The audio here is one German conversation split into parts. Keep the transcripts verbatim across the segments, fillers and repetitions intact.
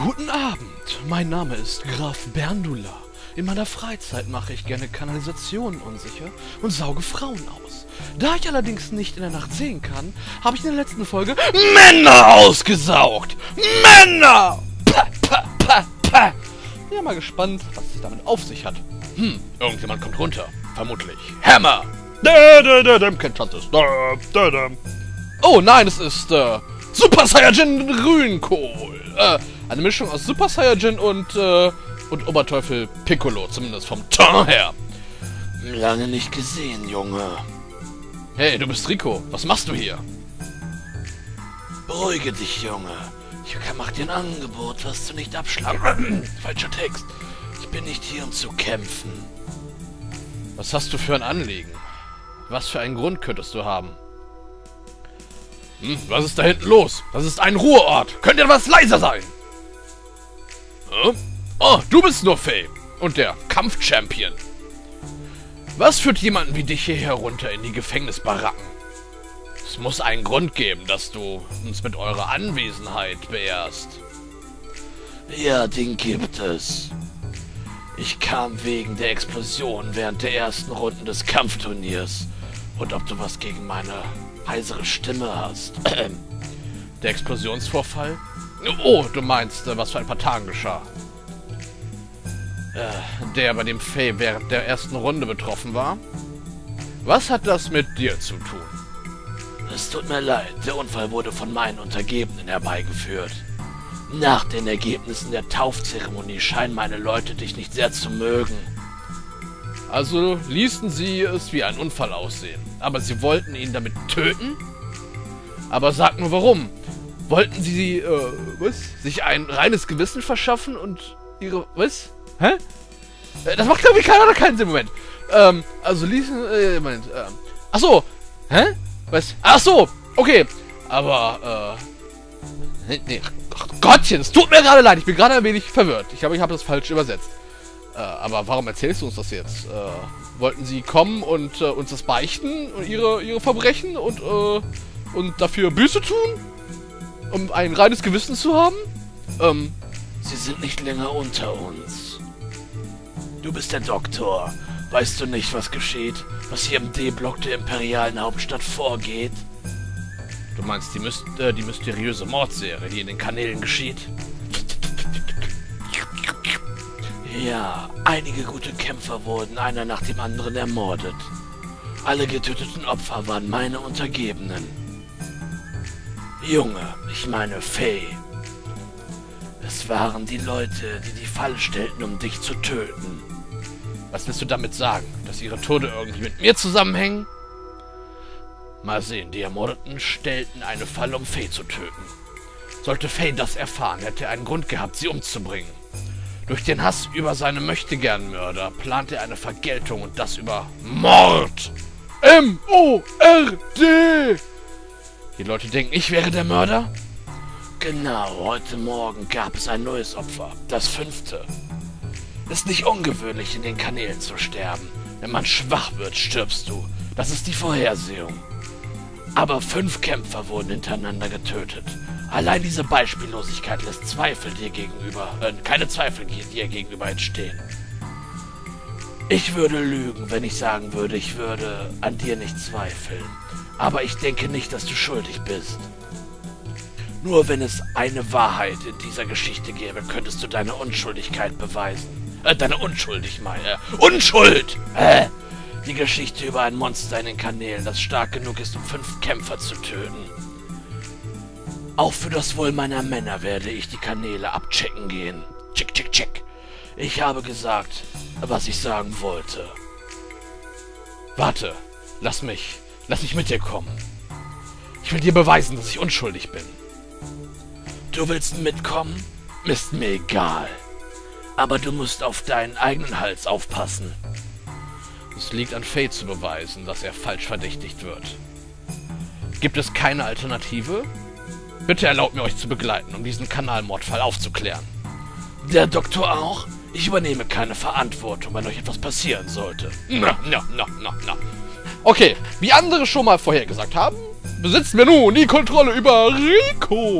Guten Abend, mein Name ist Graf Berndula. In meiner Freizeit mache ich gerne Kanalisationen unsicher und sauge Frauen aus. Da ich allerdings nicht in der Nacht sehen kann, habe ich in der letzten Folge Männer ausgesaugt! Männer! Pah, pah, pah, pah. Ja, mal gespannt, was es damit auf sich hat. Hm, irgendjemand kommt runter. Vermutlich Hammer! Da, da, da, da, kennt das. Da, da, da. Oh nein, es ist äh, Super Saiyajin Grünkohl. Äh, eine Mischung aus Super Saiyajin und, äh, und Oberteufel Piccolo, zumindest vom Ton her. Lange nicht gesehen, Junge. Hey, du bist Rico. Was machst du hier? Beruhige dich, Junge. Ich mach dir ein Angebot, was du nicht abschlagen. Falscher Text. Ich bin nicht hier, um zu kämpfen. Was hast du für ein Anliegen? Was für einen Grund könntest du haben? Hm, was ist da hinten los? Das ist ein Ruheort. Könnt ihr etwas leiser sein? Hm? Oh, du bist nur Faye. Und der Kampfchampion. Was führt jemanden wie dich hier herunter in die Gefängnisbaracken? Es muss einen Grund geben, dass du uns mit eurer Anwesenheit beehrst. Ja, den gibt es. Ich kam wegen der Explosion während der ersten Runden des Kampfturniers. Und ob du was gegen meine heisere Stimme hast. Der Explosionsvorfall? Oh, du meinst, was vor ein paar Tagen geschah. Äh, der, bei dem Faye während der ersten Runde betroffen war? Was hat das mit dir zu tun? Es tut mir leid, der Unfall wurde von meinen Untergebenen herbeigeführt. Nach den Ergebnissen der Taufzeremonie scheinen meine Leute dich nicht sehr zu mögen. Also ließen sie es wie ein Unfall aussehen. Aber sie wollten ihn damit töten? Aber sag nur warum. Wollten sie, äh, was? Sich ein reines Gewissen verschaffen und ihre, was? Hä? Das macht, glaube ich, keiner oder keinen Sinn. Moment. Ähm, also ließen, äh, Moment, ähm. Ach so. Hä? Was? Ach so. Okay. Aber, äh. Nee, nee. Ach Gottchen, es tut mir gerade leid. Ich bin gerade ein wenig verwirrt. Ich glaube, ich habe das falsch übersetzt. Äh, aber warum erzählst du uns das jetzt? Äh, wollten sie kommen und äh, uns das beichten und ihre, ihre Verbrechen und, äh, und dafür Büße tun? Um ein reines Gewissen zu haben? Ähm. Sie sind nicht länger unter uns. Du bist der Doktor. Weißt du nicht, was geschieht? Was hier im D-Block der imperialen Hauptstadt vorgeht? Du meinst die, Myst äh, die mysteriöse Mordserie, die in den Kanälen geschieht? Ja, einige gute Kämpfer wurden einer nach dem anderen ermordet. Alle getöteten Opfer waren meine Untergebenen. Junge, ich meine Faye. Es waren die Leute, die die Falle stellten, um dich zu töten. Was willst du damit sagen? Dass ihre Tode irgendwie mit mir zusammenhängen? Mal sehen, die Ermordeten stellten eine Falle, um Faye zu töten. Sollte Faye das erfahren, hätte er einen Grund gehabt, sie umzubringen. Durch den Hass über seine Möchtegern-Mörder plant er eine Vergeltung und das über Mord. M O R D! Die Leute denken, ich wäre der Mörder? Genau, heute Morgen gab es ein neues Opfer, das fünfte. Ist nicht ungewöhnlich, in den Kanälen zu sterben. Wenn man schwach wird, stirbst du. Das ist die Vorhersehung. Aber fünf Kämpfer wurden hintereinander getötet. Allein diese Beispiellosigkeit lässt Zweifel dir gegenüber, äh, keine Zweifel dir gegenüber entstehen. Ich würde lügen, wenn ich sagen würde, ich würde an dir nicht zweifeln. Aber ich denke nicht, dass du schuldig bist. Nur wenn es eine Wahrheit in dieser Geschichte gäbe, könntest du deine Unschuldigkeit beweisen. Äh, deine Unschuldig meine. Unschuld! Äh, die Geschichte über ein Monster in den Kanälen, das stark genug ist, um fünf Kämpfer zu töten. Auch für das Wohl meiner Männer werde ich die Kanäle abchecken gehen. Check, check, check. Ich habe gesagt, was ich sagen wollte. Warte, lass mich, lass mich mit dir kommen. Ich will dir beweisen, dass ich unschuldig bin. Du willst mitkommen? Ist mir egal. Aber du musst auf deinen eigenen Hals aufpassen. Es liegt an Faye zu beweisen, dass er falsch verdächtigt wird. Gibt es keine Alternative? Bitte erlaubt mir, euch zu begleiten, um diesen Kanalmordfall aufzuklären. Der Doktor auch? Ich übernehme keine Verantwortung, wenn euch etwas passieren sollte. Na, na, na, na, na. Okay, wie andere schon mal vorhergesagt haben, besitzen wir nun die Kontrolle über Rico.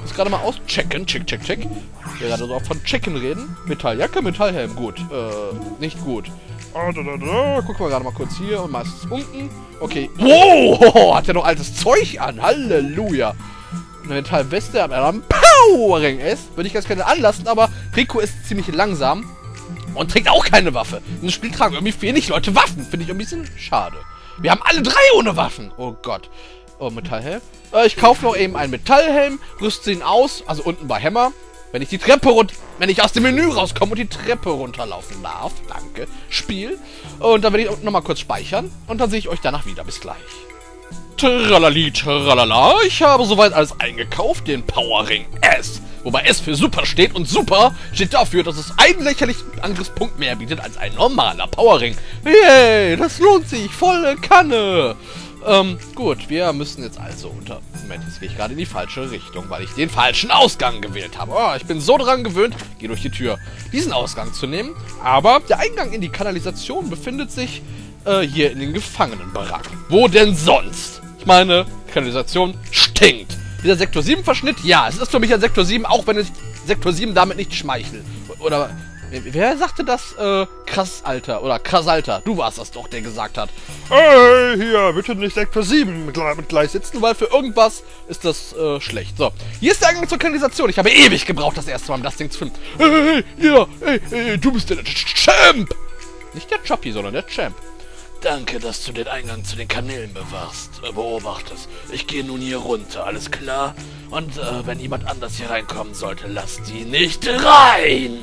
muss gerade mal auschecken. Check, check, check. Wir gerade so auch von checken reden. Metalljacke, Metallhelm. Gut. Äh, nicht gut. Oh, da, da, da. Gucken wir gerade mal kurz hier. Und meistens unten. Okay. Wow! Hat ja noch altes Zeug an. Halleluja. Eine Metallweste, aber dann Powering ist. Würde ich ganz gerne anlassen, aber Rico ist ziemlich langsam. Und trägt auch keine Waffe. In dem Spiel tragen irgendwie wenig Leute Waffen. Finde ich ein bisschen schade. Wir haben alle drei ohne Waffen. Oh Gott. Oh, Metallhelm. Äh, ich kaufe noch eben einen Metallhelm, rüste ihn aus, also unten bei Hammer. Wenn ich die Treppe runter, wenn ich aus dem Menü rauskomme und die Treppe runterlaufen darf. Danke. Spiel. Und dann werde ich nochmal kurz speichern. Und dann sehe ich euch danach wieder. Bis gleich. Tralali, tralala. Ich habe soweit alles eingekauft. Den Powering S. Wobei S für Super steht. Und Super steht dafür, dass es einen lächerlichen Angriffspunkt mehr bietet als ein normaler Powering. Yay, das lohnt sich. Volle Kanne. Ähm, gut, wir müssen jetzt also unter... Moment, jetzt gehe ich gerade in die falsche Richtung, weil ich den falschen Ausgang gewählt habe. Oh, ich bin so dran gewöhnt, gehe durch die Tür, diesen Ausgang zu nehmen. Aber der Eingang in die Kanalisation befindet sich äh, hier in den Gefangenenbaracken. Wo denn sonst? Ich meine, Kanalisation stinkt. Dieser Sektor sieben Verschnitt, ja, es ist für mich ein Sektor sieben, auch wenn ich Sektor sieben damit nicht schmeichel. Oder... Wer sagte das? Äh, krass, Alter. Oder krass, Alter. Du warst das doch, der gesagt hat. Ey, hier, bitte nicht Sektor sieben mit, mit gleich sitzen, weil für irgendwas ist das, äh, schlecht. So. Hier ist der Eingang zur Kanalisation. Ich habe ewig gebraucht, das erste Mal, um das Ding zu finden. Hey, hier, hey, hey, du bist der Champ! Nicht der Choppy, sondern der Champ. Danke, dass du den Eingang zu den Kanälen bewahrst, äh, beobachtest. Ich gehe nun hier runter, alles klar? Und, äh, wenn jemand anders hier reinkommen sollte, lass die nicht rein!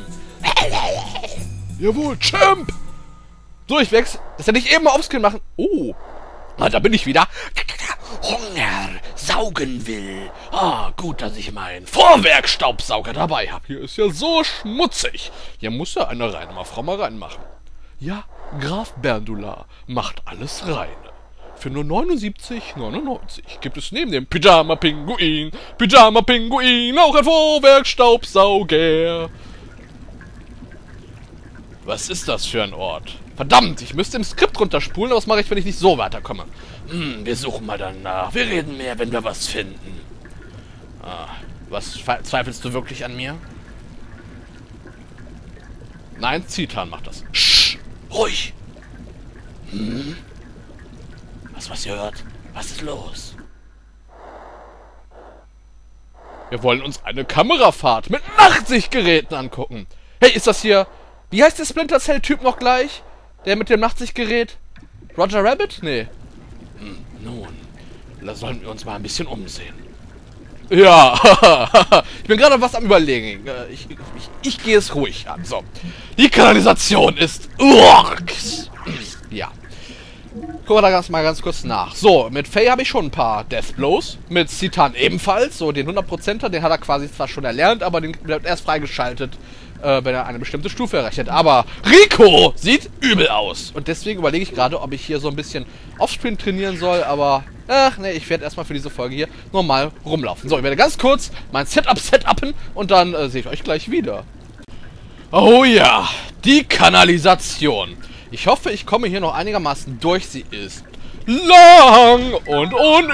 Jawohl, Champ! So, ich wechsle. Das hätte ich eben mal offscreen machen. Oh. Ah, da bin ich wieder. Hunger saugen will. Ah, gut, dass ich meinen Vorwerkstaubsauger dabei habe. Hier ist ja so schmutzig. Hier muss ja eine reine Frau mal reinmachen. Ja, Graf Berdula macht alles rein. Für nur neunundsiebzig neunundneunzig gibt es neben dem Pyjama-Pinguin, Pyjama-Pinguin auch ein Vorwerkstaubsauger. Was ist das für ein Ort? Verdammt, ich müsste im Skript runterspulen, aber was mache ich, wenn ich nicht so weiterkomme? Hm, wir suchen mal danach. Wir reden mehr, wenn wir was finden. Ah, was zweifelst du wirklich an mir? Nein, Zitan macht das. Sch, ruhig. Hm? Was, was ihr hört? Was ist los? Wir wollen uns eine Kamerafahrt mit Nachtsichtgeräten angucken. Hey, ist das hier... Wie heißt der Splinter Cell-Typ noch gleich? Der mit dem Nachtsichtgerät? Roger Rabbit? Nee. Hm, nun, da sollen wir uns mal ein bisschen umsehen. Ja, ich bin gerade was am Überlegen. Ich, ich, ich gehe es ruhig an. So. Die Kanalisation ist... Urks. Ja. Gucken wir da ganz mal ganz kurz nach. So, mit Faye habe ich schon ein paar Death Blows. Mit Citan ebenfalls. So, den hundert Prozenter, den hat er quasi zwar schon erlernt, aber den bleibt erst freigeschaltet, äh, wenn er eine bestimmte Stufe erreicht hat. Aber Rico sieht übel aus. Und deswegen überlege ich gerade, ob ich hier so ein bisschen Offscreen trainieren soll, aber... Ach, ne, ich werde erstmal für diese Folge hier normal rumlaufen. So, ich werde ganz kurz mein Setup setupen und dann äh, sehe ich euch gleich wieder. Oh ja, die Kanalisation. Ich hoffe, ich komme hier noch einigermaßen durch. Sie ist lang und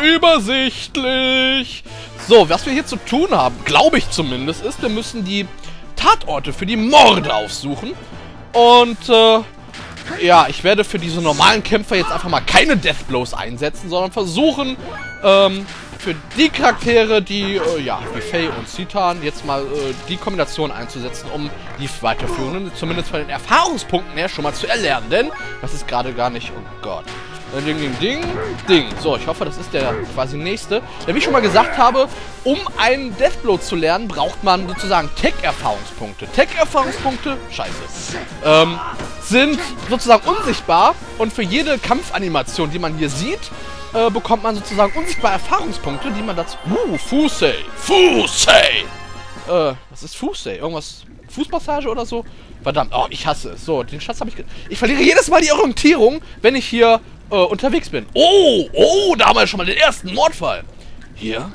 unübersichtlich. So, was wir hier zu tun haben, glaube ich zumindest, ist, wir müssen die Tatorte für die Morde aufsuchen. Und, äh, ja, ich werde für diese normalen Kämpfer jetzt einfach mal keine Deathblows einsetzen, sondern versuchen, ähm, für die Charaktere, die, äh, ja, wie Faye und Citan, jetzt mal äh, die Kombination einzusetzen, um die weiterführenden, zumindest von den Erfahrungspunkten her, schon mal zu erlernen. Denn das ist gerade gar nicht, oh Gott. Ding, ding, ding, ding. So, ich hoffe, das ist der quasi nächste. Denn wie ich schon mal gesagt habe, um einen Deathblow zu lernen, braucht man sozusagen Tech-Erfahrungspunkte. Tech-Erfahrungspunkte, scheiße, ähm, sind sozusagen unsichtbar und für jede Kampfanimation, die man hier sieht, äh, bekommt man sozusagen unsichtbare Erfahrungspunkte, die man dazu... Uh, Fusei! Fusei! Äh, was ist Fusei? Irgendwas... Fußmassage oder so? Verdammt, oh, ich hasse es. So, den Schatz habe ich... Ich verliere jedes Mal die Orientierung, wenn ich hier äh, unterwegs bin. Oh, oh, da haben wir schon mal den ersten Mordfall. Hier?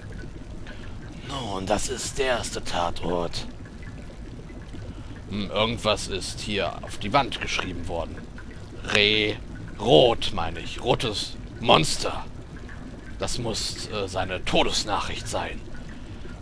Nun, das ist der erste Tatort. Hm, irgendwas ist hier auf die Wand geschrieben worden. Re... Rot, meine ich. Rotes Monster. Das muss äh, seine Todesnachricht sein.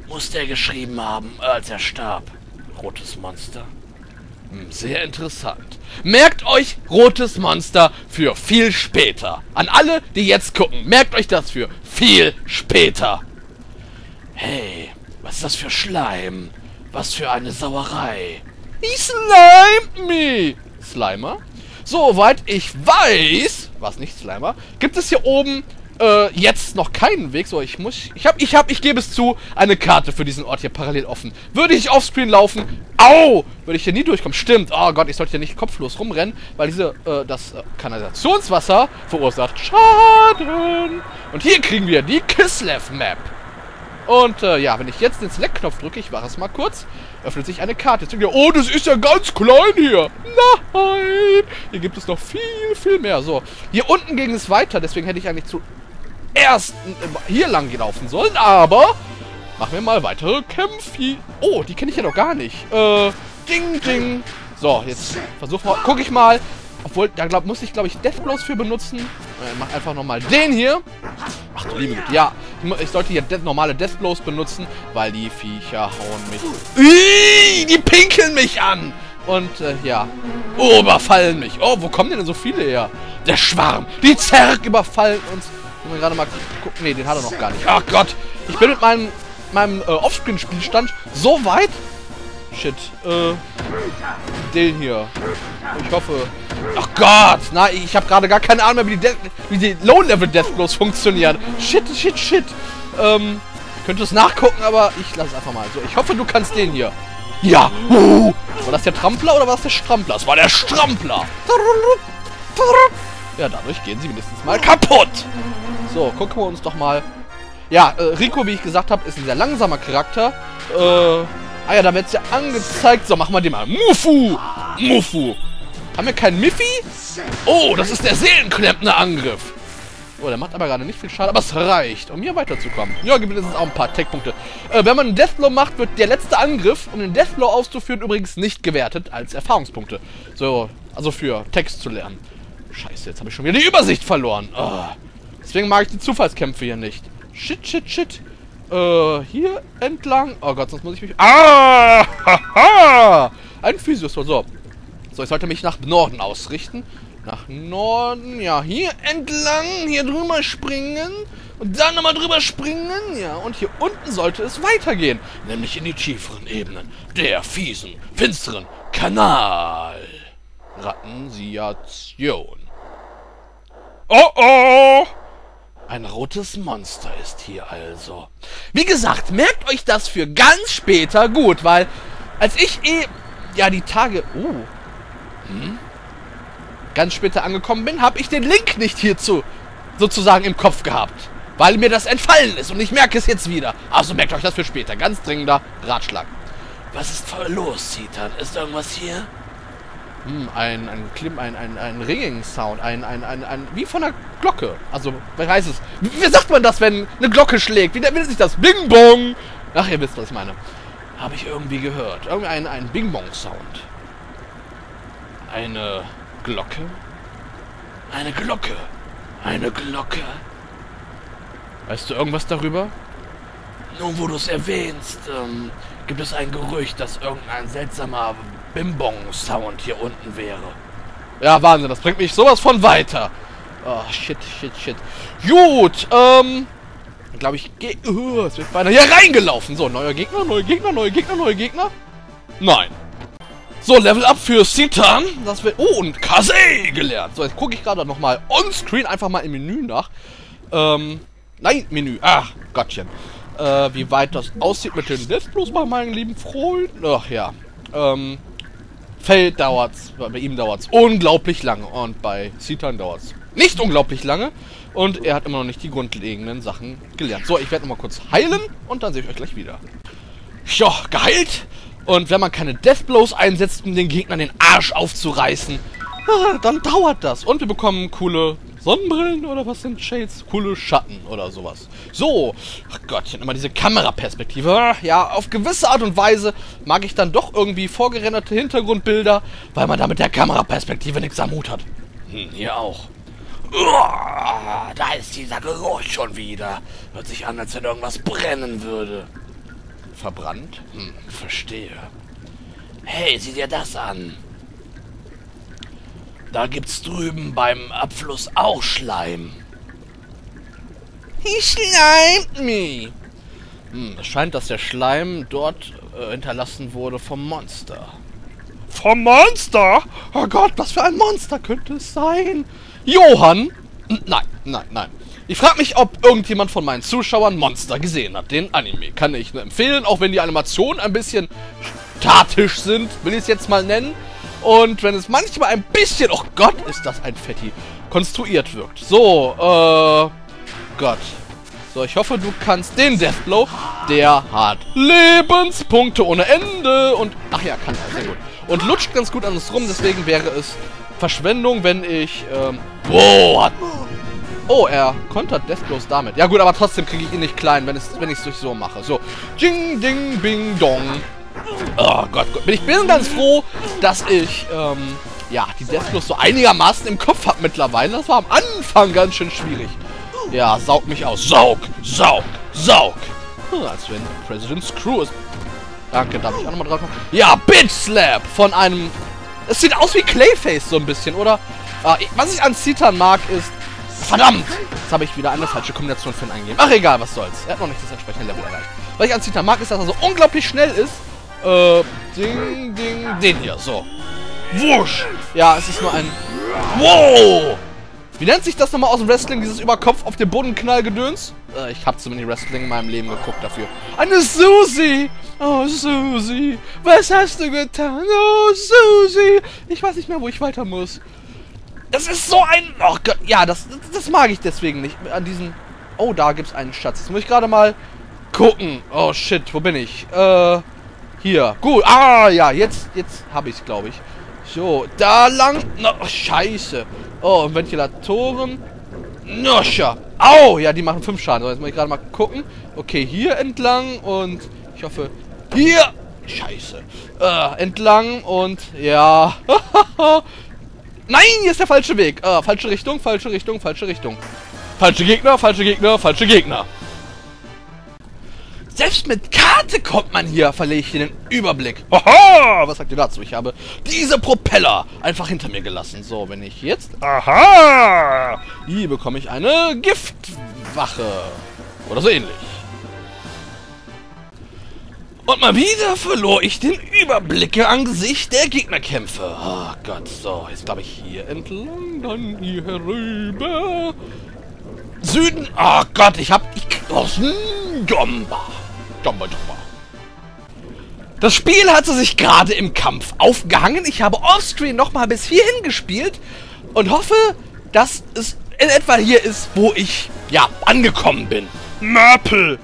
Muss der geschrieben haben, als er starb. Rotes Monster. Hm, sehr interessant. Merkt euch Rotes Monster für viel später. An alle, die jetzt gucken, merkt euch das für viel später. Hey, was ist das für Schleim? Was für eine Sauerei. He slimed me. Slimer? Soweit ich weiß, was nicht Slimer, gibt es hier oben äh, jetzt noch keinen Weg. So, ich muss, ich hab, ich hab, ich gebe es zu, eine Karte für diesen Ort hier parallel offen. Würde ich offscreen laufen, au, würde ich hier nie durchkommen. Stimmt, oh Gott, ich sollte hier nicht kopflos rumrennen, weil diese, äh, das äh, Kanalisationswasser verursacht Schaden. Und hier kriegen wir die Kislev Map. Und äh, ja, wenn ich jetzt den Select-Knopf drücke, ich mache es mal kurz, öffnet sich eine Karte. Jetzt denkt ihr, oh, das ist ja ganz klein hier. Nein, hier gibt es noch viel, viel mehr. So, hier unten ging es weiter, deswegen hätte ich eigentlich zuerst äh, hier lang gelaufen sollen, aber machen wir mal weitere Kämpfe. Oh, die kenne ich ja noch gar nicht. Äh, ding, ding. So, jetzt versuchen wir, gucke ich mal. Obwohl, da glaub, muss ich, glaube ich, Deathblows für benutzen. Äh, mach einfach nochmal den hier. Ach du liebe Güte, ja. Ich, ich sollte hier de normale Deathblows benutzen, weil die Viecher hauen mich... Ih, die pinkeln mich an! Und, äh, ja. Oh, überfallen mich. Oh, wo kommen denn so viele her? Der Schwarm. Die Zerg überfallen uns. Können wir gerade mal gucken. Nee, den hat er noch gar nicht. Ach Gott. Ich bin mit meinem, meinem äh, Offscreen-Spielstand so weit... Shit. Äh, den hier. Ich hoffe... Ach Gott! Nein, ich habe gerade gar keine Ahnung mehr, wie die, wie die Low-Level-Deathblows funktionieren. Shit, shit, shit. Ähm, ich könnte es nachgucken, aber ich lasse es einfach mal. So, ich hoffe, du kannst den hier. Ja! Uh, war das der Trampler oder war das der Strampler? Es war der Strampler! Ja, dadurch gehen sie mindestens mal kaputt. So, gucken wir uns doch mal... Ja, äh, Rico, wie ich gesagt habe, ist ein sehr langsamer Charakter. Äh... Ah ja, da wird es ja angezeigt. So, machen wir den mal. Mufu! Mufu! Haben wir keinen Miffy? Oh, das ist der Seelenklempner-Angriff. Oh, der macht aber gerade nicht viel Schaden, aber es reicht, um hier weiterzukommen. Ja, gibt es auch ein paar Tech-Punkte. Äh, wenn man einen Deathblow macht, wird der letzte Angriff, um den Deathblow auszuführen, übrigens nicht gewertet als Erfahrungspunkte. So, also für Text zu lernen. Scheiße, jetzt habe ich schon wieder die Übersicht verloren. Oh. Deswegen mag ich die Zufallskämpfe hier nicht. Shit, shit, shit. Äh, hier entlang. Oh Gott, sonst muss ich mich... Ah! Haha! Ein Physios. So. So, ich sollte mich nach Norden ausrichten. Nach Norden, ja, hier entlang, hier drüber springen und dann nochmal drüber springen, ja, und hier unten sollte es weitergehen, nämlich in die tieferen Ebenen der fiesen, finsteren Kanal-Rattensiation. Oh oh! Ein rotes Monster ist hier also. Wie gesagt, merkt euch das für ganz später gut, weil als ich eh, ja, die Tage, uh, hm, ganz später angekommen bin, habe ich den Link nicht hierzu sozusagen im Kopf gehabt, weil mir das entfallen ist und ich merke es jetzt wieder. Also merkt euch das für später. Ganz dringender Ratschlag. Was ist voll los, Citan? Ist irgendwas hier? Hm, ein, ein Klim, ein, ein, ein Ringing-Sound, ein, ein, ein, ein, wie von einer Glocke. Also, wer heißt es? Wie, wie sagt man das, wenn eine Glocke schlägt? Wie nennt sich das? Bing-Bong! Ach, ihr wisst, was ich meine. Habe ich irgendwie gehört. Irgendwie ein, ein Bing-Bong-Sound. Eine Glocke? Eine Glocke. Eine Glocke. Weißt du irgendwas darüber? Nun, wo du es erwähnst, ähm, gibt es ein Gerücht, dass irgendein seltsamer Bing-Bong-Sound hier unten wäre. Ja, Wahnsinn, das bringt mich sowas von weiter. Oh, shit, shit, shit. Gut, ähm... Ich glaube, ich gehe... Uh, es wird beinahe hier reingelaufen. So, neuer Gegner, neue Gegner, neue Gegner, neue Gegner. Nein. So, Level Up für Citan. Das wird... Oh, und Kase gelernt. So, jetzt gucke ich gerade nochmal on-screen einfach mal im Menü nach. Ähm... Nein, Menü. Ach, Gottchen. Äh, wie weit das aussieht mit den Deathblows bei meinen lieben Freunden. Ach ja. Ähm... Feld dauert's, bei ihm dauert's unglaublich lange und bei Citan dauert's nicht unglaublich lange und er hat immer noch nicht die grundlegenden Sachen gelernt. So, ich werde nochmal kurz heilen und dann sehe ich euch gleich wieder. Ja, geheilt. Und wenn man keine Deathblows einsetzt, um den Gegnern den Arsch aufzureißen, dann dauert das. Und wir bekommen coole Sonnenbrillen oder was sind Shades? Coole Schatten oder sowas. So, ach Gottchen, immer diese Kameraperspektive. Ja, auf gewisse Art und Weise mag ich dann doch irgendwie vorgerenderte Hintergrundbilder, weil man da mit der Kameraperspektive nichts am Hut hat. Hm, hier auch. Uah, da ist dieser Geruch schon wieder. Hört sich an, als wenn irgendwas brennen würde. verbrannt. Hm, verstehe. Hey, sieh dir das an. Da gibt's drüben beim Abfluss auch Schleim. He slimed me. Hm, es scheint, dass der Schleim dort äh, hinterlassen wurde vom Monster. Vom Monster? Oh Gott, was für ein Monster könnte es sein? Johann? Nein, nein, nein. Ich frage mich, ob irgendjemand von meinen Zuschauern Monster gesehen hat. Den Anime kann ich nur empfehlen, auch wenn die Animationen ein bisschen statisch sind, will ich es jetzt mal nennen. Und wenn es manchmal ein bisschen, oh Gott, ist das ein Fetti, konstruiert wirkt. So, äh, Gott. So, ich hoffe, du kannst den Deathblow. Der hat Lebenspunkte ohne Ende. Und, ach ja, kann er, sehr gut. Und lutscht ganz gut an uns rum, deswegen wäre es Verschwendung, wenn ich, ähm, wow, hat, oh, er kontert Deathblows damit. Ja gut, aber trotzdem kriege ich ihn nicht klein, wenn, es, wenn ich es durch so mache. So, Ding, Ding, Bing, Dong. Oh Gott, Gott. Ich bin ganz froh, dass ich, ähm, ja, die Deathblows so einigermaßen im Kopf habe mittlerweile. Das war am Anfang ganz schön schwierig. Ja, saug mich aus. Saug, saug, saug. Hm, als wenn President Screw ist. Danke, darf ich auch nochmal drauf machen? Ja, Bitch Slap von einem... Es sieht aus wie Clayface so ein bisschen, oder? Ah, ich, was ich an Citan mag, ist... Verdammt! Jetzt habe ich wieder eine falsche Kombination für ihn eingegeben. Ach, egal, was soll's. Er hat noch nicht das entsprechende Level erreicht. Was ich an Citan mag, ist, dass er so unglaublich schnell ist. Äh, ding, ding, den hier, so. Wusch! Ja, es ist nur ein... Wow! Wie nennt sich das nochmal aus dem Wrestling, dieses Überkopf auf den Boden Knallgedöns? Äh, ich habe zu wenig Wrestling in meinem Leben geguckt dafür. Eine Susi! Oh, Susi! Was hast du getan? Oh, Susi! Ich weiß nicht mehr, wo ich weiter muss. Das ist so ein... Oh Gott, ja, das, das mag ich deswegen nicht. An diesen... Oh, da gibt's einen Schatz. Jetzt muss ich gerade mal gucken. Oh, shit, wo bin ich? Äh, hier. Gut, ah, ja, jetzt, jetzt habe ich's, glaube ich. So, da lang... No, oh, scheiße. Oh, und Ventilatoren. Noscha. Au! Ja, die machen fünf Schaden. So, jetzt muss ich gerade mal gucken. Okay, hier entlang und ich hoffe, hier. Scheiße. Äh, entlang und ja. Nein, hier ist der falsche Weg. Äh, falsche Richtung, falsche Richtung, falsche Richtung. Falsche Gegner, falsche Gegner, falsche Gegner. Selbst mit Karte kommt man hier, verliere ich hier den Überblick. Haha, was sagt ihr dazu? Ich habe diese Propeller einfach hinter mir gelassen. So, wenn ich jetzt... Aha! Hier bekomme ich eine Giftwache. Oder so ähnlich. Und mal wieder verlor ich den Überblick angesichts der Gegnerkämpfe. Oh Gott, so, jetzt glaube ich hier entlang, dann hier herüber. Süden, oh Gott, ich hab... Ich, oh, Domba. Domba, Domba. Das Spiel hatte sich gerade im Kampf aufgehangen. Ich habe offscreen nochmal bis hierhin gespielt und hoffe, dass es in etwa hier ist, wo ich, ja, angekommen bin. Möpel.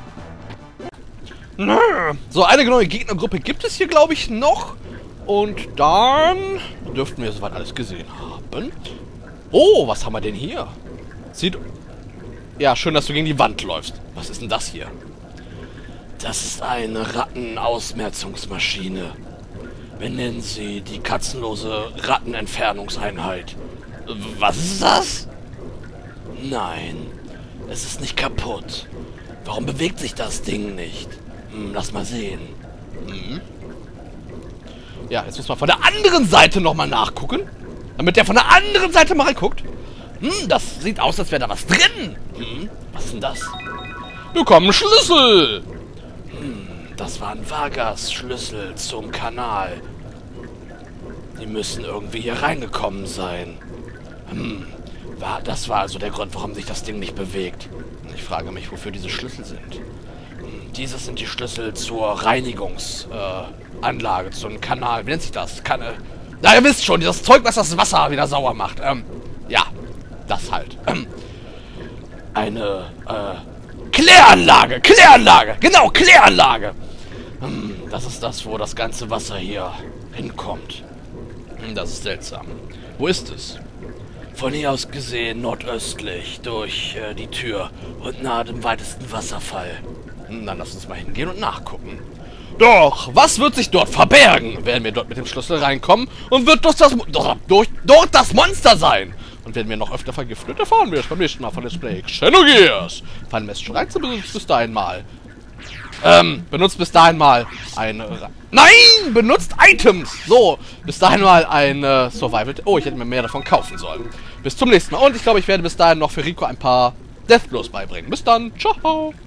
So, eine neue Gegnergruppe gibt es hier, glaube ich, noch. Und dann dürften wir soweit alles gesehen haben. Oh, was haben wir denn hier? Sieht... Ja, schön, dass du gegen die Wand läufst. Was ist denn das hier? Das ist eine Rattenausmerzungsmaschine. Wir nennen sie die katzenlose Rattenentfernungseinheit. Was ist das? Nein, es ist nicht kaputt. Warum bewegt sich das Ding nicht? Hm, lass mal sehen. Hm. Ja, jetzt muss man von der anderen Seite nochmal nachgucken. Damit der von der anderen Seite mal reinguckt. Hm, das sieht aus, als wäre da was drin. Hm, was ist denn das? Bekommen Schlüssel. Hm, das waren Vargas Schlüssel zum Kanal. Die müssen irgendwie hier reingekommen sein. Hm, war, das war also der Grund, warum sich das Ding nicht bewegt. Ich frage mich, wofür diese Schlüssel sind. Hm, dieses sind die Schlüssel zur Reinigungsanlage, äh, zum Kanal. Wie nennt sich das? Kann, äh, na, ihr wisst schon, dieses Zeug, was das Wasser wieder sauer macht. Ähm, ja, das halt. Ähm, eine, äh, Kläranlage! Kläranlage! Genau, Kläranlage! Hm, das ist das, wo das ganze Wasser hier hinkommt. Hm, das ist seltsam. Wo ist es? Von hier aus gesehen nordöstlich durch äh, die Tür und nahe dem weitesten Wasserfall. Hm, dann lass uns mal hingehen und nachgucken. Doch, was wird sich dort verbergen? Werden wir dort mit dem Schlüssel reinkommen und wird das, das, durch, dort das Monster sein? Und werden wir noch öfter vergiftet, erfahren wir es beim nächsten Mal von Let's Play Xenogears. Fallen wir es schon rein, bis dahin mal. Ähm, benutzt bis dahin mal ein... Ra Nein! Benutzt Items! So, bis dahin mal ein äh, Survival... Oh, ich hätte mir mehr davon kaufen sollen. Bis zum nächsten Mal. Und ich glaube, ich werde bis dahin noch für Rico ein paar Death Blows beibringen. Bis dann. Ciao.